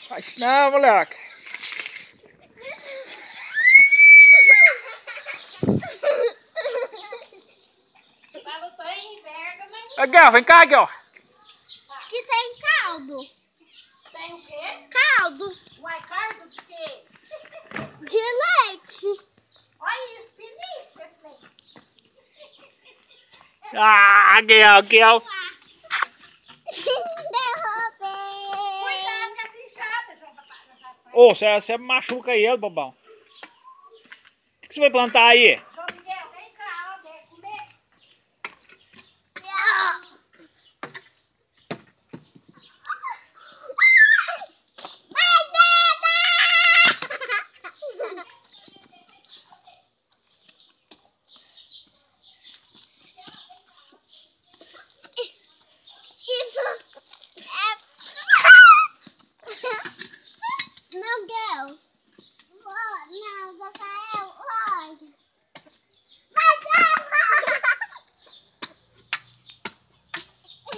Faz não, moleque. Miguel, vem cá, Miguel. Que tem caldo. Tem o quê? Caldo. Uai, caldo de quê? De leite. Olha isso, pinico esse leite. Ah, Miguel. Derrubei. Cuidado com essa enxada, João Papai. Ô, você machuca ele, bobão. O que você vai plantar aí? João Miguel, vem cá, ó, vem comer. Não, Gel. Não,